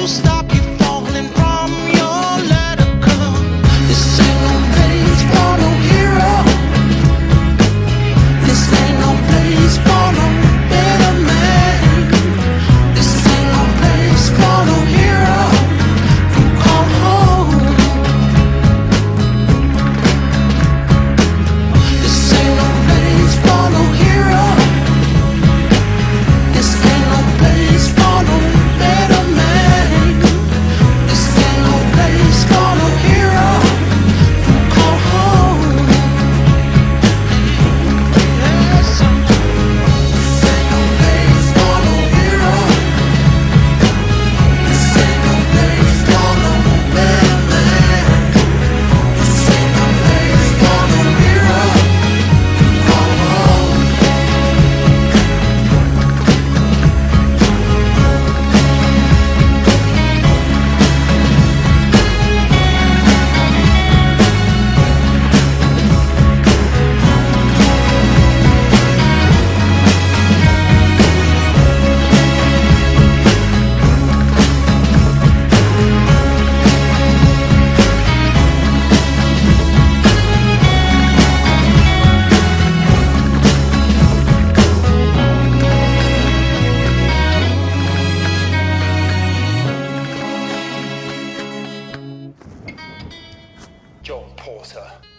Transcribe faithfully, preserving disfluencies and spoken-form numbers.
stop you falling from your ladder, 'cause this ain't no place for no hero. This ain't no place for no better man. This ain't no place for no hero who come home. This ain't no place for no hero. This ain't no place for no better man. This ain't no place for no hero who come home. Yes, this ain't no place for no hero. This ain't no place for no better man. This ain't no place for no hero who come home. Joel Porter.